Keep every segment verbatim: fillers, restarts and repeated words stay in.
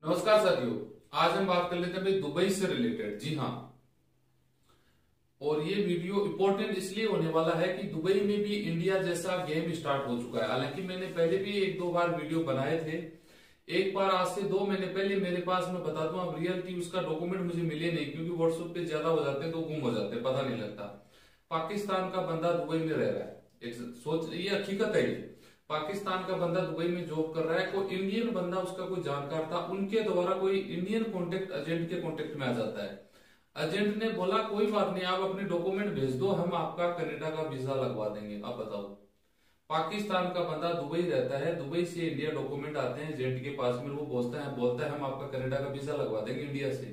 नमस्कार साथियों, आज हम बात कर लेते हैं भाई दुबई से रिलेटेड। जी हाँ, और ये वीडियो इंपॉर्टेंट इसलिए होने वाला है कि दुबई में भी इंडिया जैसा गेम स्टार्ट हो चुका है। हालांकि मैंने पहले भी एक दो बार वीडियो बनाए थे। एक बार आज से दो महीने पहले मेरे पास, मैं बताता हूँ, अब रियलिटी उसका डॉक्यूमेंट मुझे मिले नहीं क्योंकि व्हाट्सएप पे ज्यादा हो जाते हैं तो गुम हो जाते हैं, पता नहीं लगता। पाकिस्तान का बंदा दुबई में रह रहा है, एक सोच, ये हकीकत है। ये पाकिस्तान का बंदा दुबई में जॉब कर रहा है, कोई इंडियन बंदा उसका कोई जानकार था, उनके द्वारा कोई इंडियन कॉन्टेक्ट एजेंट के कॉन्टेक्ट में आ जाता है। एजेंट ने बोला कोई बात नहीं, आप अपने डॉक्यूमेंट भेज दो, हम आपका कनाडा का वीजा लगवा देंगे। अब बताओ, पाकिस्तान का बंदा दुबई रहता है, दुबई से इंडिया डॉक्यूमेंट आते हैं एजेंट के पास में, वो बोलता है बोलता है हम आपका कनाडा का वीजा लगवा देंगे इंडिया से।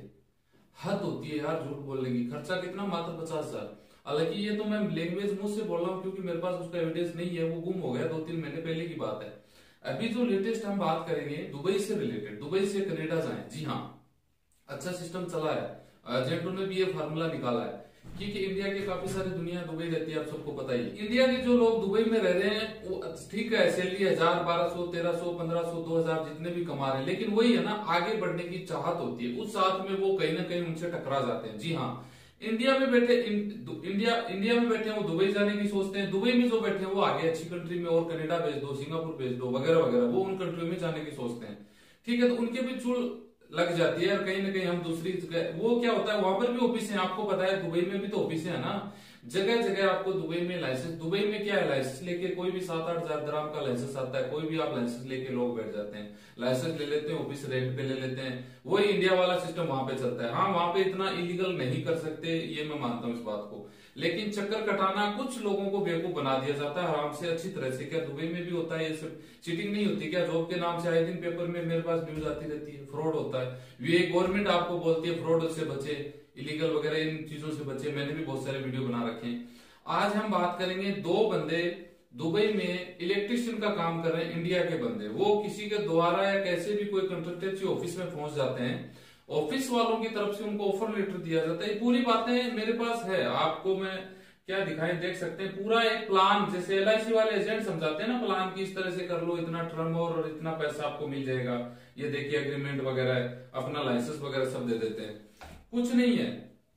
हद होती है यार झूठ बोलने की। खर्चा कितना? मात्र पचास हजार। हालांकि ये तो मैं लैंग्वेज मुंह से बोल रहा हूँ क्योंकि मेरे पास उसका एविडेंस नहीं है, वो गुम हो गया, दो तीन महीने पहले की बात है। अभी जो लेटेस्ट हम बात करेंगे दुबई से रिलेटेड, दुबई से कनाडा जाएं। जी हाँ, अच्छा सिस्टम चला है, एजेंटों ने भी ये फार्मूला निकाला है क्योंकि इंडिया के काफी सारी दुनिया दुबई रहती है, आप सबको पता ही। इंडिया के जो लोग दुबई में रह रहे हैं वो ठीक है, सैलरी हजार, बारह सौ, तेरह सौ, पंद्रह सौ, दो हजार जितने भी कमा रहे हैं, लेकिन वही है ना, आगे बढ़ने की चाहत होती है, उस साथ में वो कहीं ना कहीं उनसे टकरा जाते हैं। जी हाँ, इंडिया में बैठे इंडिया इंडिया में बैठे हैं वो दुबई जाने की सोचते हैं, दुबई में जो बैठे हैं वो आगे अच्छी कंट्री में और कनाडा भेज दो, सिंगापुर भेज दो, वगैरह वगैरह, वो उन कंट्रियों में जाने की सोचते हैं। ठीक है, तो उनके भी चूल लग जाती है और कहीं ना कहीं हम दूसरी जगह, वो क्या होता है वहां पर भी ऑफिस है, आपको पता है दुबई में भी तो ऑफिस है ना, जगह जगह आपको दुबई में लाइसेंस। दुबई में क्या है, लाइसेंस लेके कोई भी सात आठ हजार दराम का लाइसेंस आता है, कोई भी आप लाइसेंस लेके लोग बैठ जाते हैं, लाइसेंस ले लेते हैं, ऑफिस रेंट पे ले लेते हैं। वही इंडिया वाला सिस्टम वहां पे चलता है। हाँ, वहां पे इतना इलीगल नहीं कर सकते, ये मैं मानता हूँ इस बात को, लेकिन चक्कर कटाना कुछ लोगों को बेवकूफ बना दिया जाता है आराम से अच्छी तरह से। क्या दुबई में भी होता है ये सब? चीटिंग नहीं होती क्या? जॉब के नाम से आए दिन पेपर में मेरे पास न्यूज आती रहती है, फ्रॉड होता है। ये गवर्नमेंट आपको बोलती है फ्रॉड से बचे, इलीगल वगैरह इन चीजों से बचे। मैंने भी बहुत सारे वीडियो बना रखे हैं। आज हम बात करेंगे दो बंदे दुबई में इलेक्ट्रिशियन का काम कर रहे हैं, इंडिया के बंदे। वो किसी के द्वारा या कैसे भी कोई कंस्ट्रक्टेंसी ऑफिस में पहुंच जाते हैं, ऑफिस वालों की तरफ से उनको ऑफर लेटर दिया जाता है। ये पूरी बातें मेरे पास है, आपको मैं क्या दिखाएं, देख सकते हैं पूरा एक प्लान, जैसे एल आई सी वाले एजेंट समझाते हैं ना प्लान की, इस तरह से कर लो, इतना टर्म और इतना पैसा आपको मिल जाएगा, ये देखिए एग्रीमेंट वगैरह है, अपना लाइसेंस वगैरह सब दे देते हैं। कुछ नहीं है,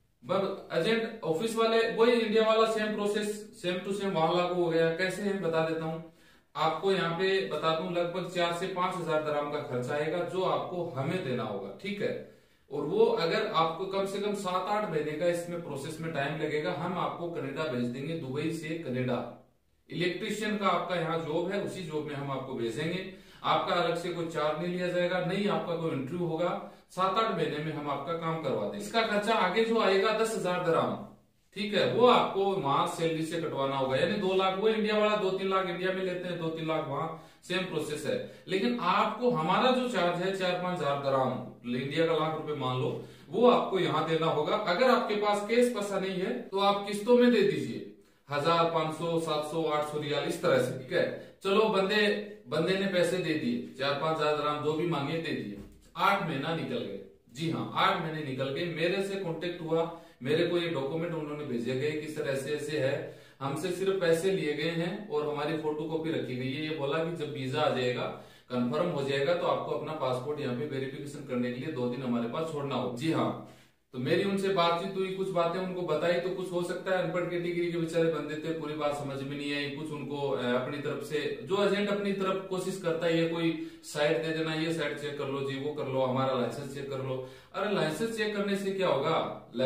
बस एजेंट ऑफिस वाले, वही इंडिया वाला same process, same to same वहां लागू हो गया। कैसे है बता देता हूं आपको, यहाँ पे बता दूं, लगभग चार से पांच हजार दराम का खर्चा आएगा जो आपको हमें देना होगा। ठीक है, और वो अगर आपको कम से कम सात आठ महीने का इसमें प्रोसेस में टाइम लगेगा, हम आपको कनाडा भेज देंगे, दुबई से कनाडा। इलेक्ट्रिशियन का आपका यहाँ जॉब है, उसी जॉब में हम आपको भेजेंगे, आपका अलग से कोई चार्ज नहीं लिया जाएगा, नहीं आपका कोई इंटरव्यू होगा, सात आठ महीने में हम आपका काम करवा देंगे। इसका खर्चा आगे जो आएगा दस हजार दराम, ठीक है, वो आपको वहां सैलरी से कटवाना होगा, यानी दो लाख वो इंडिया वाला दो तीन लाख इंडिया में लेते हैं, दो तीन लाख वहां, सेम प्रोसेस है। लेकिन आपको हमारा जो चार्ज है चार पांच हजार दराम, इंडिया का लाख रुपए मान लो, वो आपको यहाँ देना होगा। अगर आपके पास कैश पैसा नहीं है तो आप किस्तों में दे दीजिए, हजार, पांच सौ, सात सौ, आठ सौ रियाल, इस तरह से। ठीक है, चलो बंदे बंदे ने पैसे दे दिए, चार पांच हजार दराम जो भी मांगे दे दिए, आठ महीना निकल गए। जी हाँ, आठ महीने निकल गए, मेरे से कांटेक्ट हुआ, मेरे को ये डॉक्यूमेंट उन्होंने भेजे गए कि सर ऐसे ऐसे है, हमसे सिर्फ पैसे लिए गए हैं और हमारी फोटो कॉपी रखी गई है। ये बोला कि जब वीजा आ जाएगा, कंफर्म हो जाएगा, तो आपको अपना पासपोर्ट यहाँ पे वेरिफिकेशन करने के लिए दो दिन हमारे पास छोड़ना होगा। जी हाँ, तो मेरी उनसे बातचीत हुई, कुछ बातें उनको बताई, तो कुछ हो सकता है अनपढ़ कैटेगरी के बेचारे बंदे थे, पूरी बात समझ में नहीं आई, कुछ उनको अपनी तरफ से, जो एजेंट अपनी तरफ कोशिश करता है, ये कोई साइट दे देना, ये साइट चेक कर लो जी, वो कर लो, हमारा लाइसेंस चेक कर लो। अरे लाइसेंस चेक करने से क्या होगा?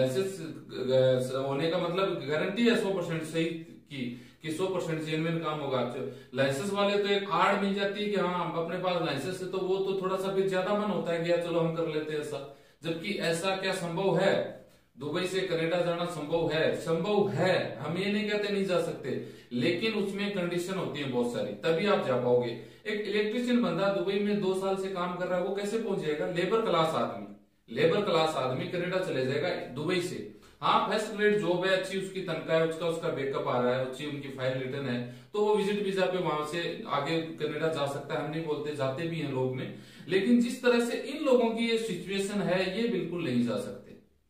लाइसेंस होने का मतलब गारंटी है सौ परसेंट सही की कि सौ परसेंट जेन्युइन काम होगा। लाइसेंस वाले तो एक आड़ मिल जाती है कि हाँ अपने पास लाइसेंस है, तो वो तो थोड़ा सा फिर ज्यादा मन होता है कि यार चलो हम कर लेते हैं ऐसा, जबकि ऐसा क्या संभव है? दुबई से कनाडा जाना संभव है, संभव है, हम ये नहीं कहते नहीं जा सकते, लेकिन उसमें कंडीशन होती है बहुत सारी, तभी आप जा पाओगे। एक इलेक्ट्रिशियन बंदा दुबई में दो साल से काम कर रहा है, वो कैसे पहुंच जाएगा? लेबर क्लास आदमी, लेबर क्लास आदमी कनाडा चले जाएगा दुबई से। हाँ, फर्स्ट ग्रेड जॉब है, अच्छी उसकी तनख्वाह है, उसका उसका बैकअप आ रहा है, अच्छी उनकी फाइल रिटर्न है, तो वो विजिट वीजा पे वहां से आगे कनाडा जा सकता है। हम नहीं बोलते, जाते भी हैं लोग में, लेकिन जिस तरह से इन लोगों की ये सिचुएशन है, ये बिल्कुल नहीं जा सकते।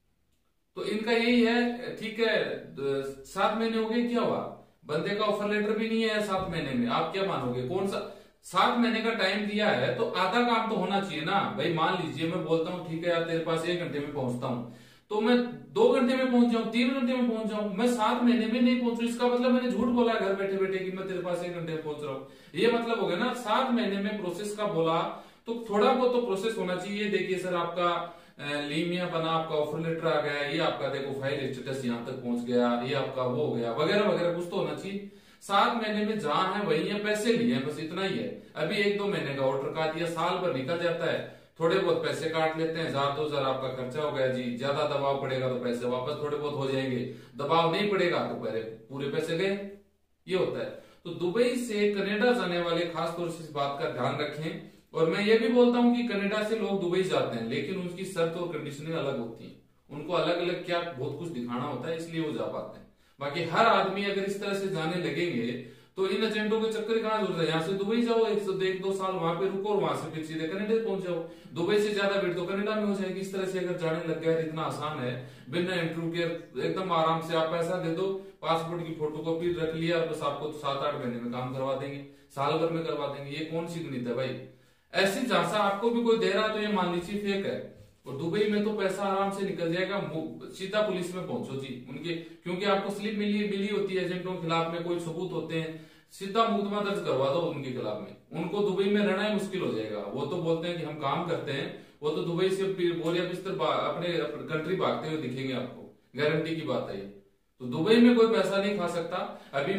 तो इनका यही है, ठीक है, सात महीने हो गए, क्या हुआ? बंदे का ऑफर लेटर भी नहीं है सात महीने में, आप क्या मानोगे? कौन सा सात महीने का टाइम दिया है तो आधा काम तो होना चाहिए ना भाई। मान लीजिए मैं बोलता हूँ ठीक है यार तेरे पास एक घंटे में पहुंचता हूँ, तो मैं दो घंटे में पहुंच जाऊं, तीन घंटे में पहुंच जाऊं, मैं सात महीने में नहीं पहुंचू, इसका मतलब मैंने झूठ बोला है घर बैठे बैठे कि मैं तेरे पास एक घंटे में पहुंच रहा हूं। ये मतलब हो गया ना, सात महीने में प्रोसेस का बोला तो थोड़ा बहुत तो प्रोसेस होना चाहिए। देखिए सर आपका लीमिया बना, आपका ऑफर लेटर आ गया, ये आपका देखो फाइल स्टेटस यहाँ तक पहुंच गया, ये आपका वो हो गया वगैरह वगैरह, कुछ तो होना चाहिए। सात महीने में जहां है वही है, पैसे लिए हैं बस इतना ही है। अभी एक दो महीने का ऑर्डर का दिया, साल भर निकल जाता है, थोड़े बहुत पैसे काट लेते हैं, हजार दो हजार आपका खर्चा हो गया जी। ज्यादा दबाव पड़ेगा तो पैसे वापस थोड़े बहुत हो जाएंगे, दबाव नहीं पड़ेगा तो पहले पूरे पैसे गए, ये होता है। तो दुबई से कनाडा जाने वाले खासतौर से इस बात का ध्यान रखें। और मैं ये भी बोलता हूं कि कनाडा से लोग दुबई जाते हैं लेकिन उनकी शर्त और कंडीशनें अलग होती हैं, उनको अलग अलग क्या बहुत कुछ दिखाना होता है, इसलिए वो जा पाते हैं। बाकी हर आदमी अगर इस तरह से जाने लगेंगे तो इन एजेंटों के चक्कर कहां जरूरत है, यहाँ से दुबई जाओ, एक सौ एक दो साल वहां पे रुको और वहां से फिर सीधे कनाडा पहुंच जाओ। दुबई से ज्यादा भीड़ तो कनाडा में हो जाएगी। इस तरह से अगर जाने लग गया इतना आसान है, बिना इंटरव्यू के एकदम आराम से आप पैसा दे दो, पासपोर्ट की फोटोकॉपी रख लिया और बस आपको सात आठ महीने में काम करवा देंगे, साल भर में करवा देंगे। ये कौन सी गणित है भाई? ऐसी झांसा आपको भी कोई दे रहा है तो ये मान लीजिए फेक है। और दुबई में तो पैसा आराम से निकल जाएगा, सीधा पुलिस में पहुंचो जी उनके, क्योंकि आपको स्लिप मिली मिली होती है एजेंटों के खिलाफ में, कोई सबूत होते हैं, सीधा मुकदमा दर्ज करवा दो उनके खिलाफ में। उनको दुबई में रहना ही मुश्किल हो जाएगा। वो तो बोलते हैं कि हम काम करते हैं, वो तो दुबई से बोरिया बिस्तर अपने कंट्री भागते हुए दिखेंगे आपको, गारंटी की बात है ये। तो दुबई में कोई पैसा नहीं खा सकता। अभी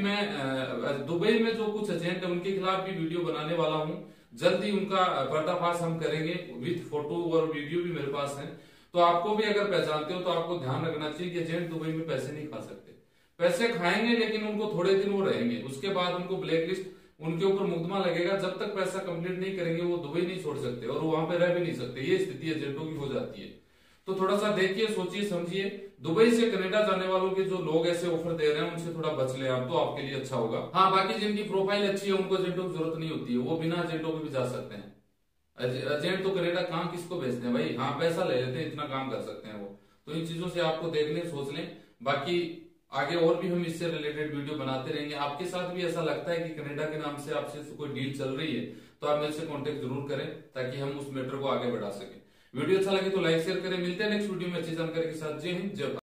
मैं दुबई में जो कुछ एजेंट है उनके खिलाफ भी वीडियो बनाने वाला हूं, जल्दी उनका पर्दाफाश हम करेंगे, विद फोटो और वीडियो भी मेरे पास है। तो आपको भी अगर पहचानते हो तो आपको ध्यान रखना चाहिए कि एजेंट दुबई में पैसे नहीं खा सकते। पैसे खाएंगे लेकिन उनको थोड़े दिन वो रहेंगे, उसके बाद उनको ब्लैक लिस्ट, उनके ऊपर मुकदमा लगेगा। जब तक पैसा कंप्लीट नहीं करेंगे वो दुबई नहीं छोड़ सकते और वहां पे रह भी नहीं सकते। ये स्थिति एजेंटों की हो जाती है। तो थोड़ा सा देखिए, सोचिए, समझिए। दुबई से कनाडा जाने वालों के जो लोग ऐसे ऑफर दे रहे हैं उनसे थोड़ा बच ले आप, तो आपके लिए अच्छा होगा। हाँ, बाकी जिनकी प्रोफाइल अच्छी है उनको एजेंटों की जरूरत नहीं होती है, वो बिना एजेंटों के भी जा सकते हैं। एजेंट तो कनाडा काम किसको भेजते हैं भाई? हाँ, पैसा ले लेते हैं, इतना काम कर सकते हैं वो। तो इन चीजों से आपको देख लें, सोच लें। बाकी आगे और भी हम इससे रिलेटेड वीडियो बनाते रहेंगे। आपके साथ भी ऐसा लगता है कि कनाडा के नाम से आपसे कोई डील चल रही है तो आप मेरे से कांटेक्ट जरूर करें ताकि हम उस मैटर को आगे बढ़ा सकें। वीडियो अच्छा लगे तो लाइक शेयर करें। मिलते हैं नेक्स्ट वीडियो में अच्छी जानकारी के साथ। जय हिंद, जय भारत।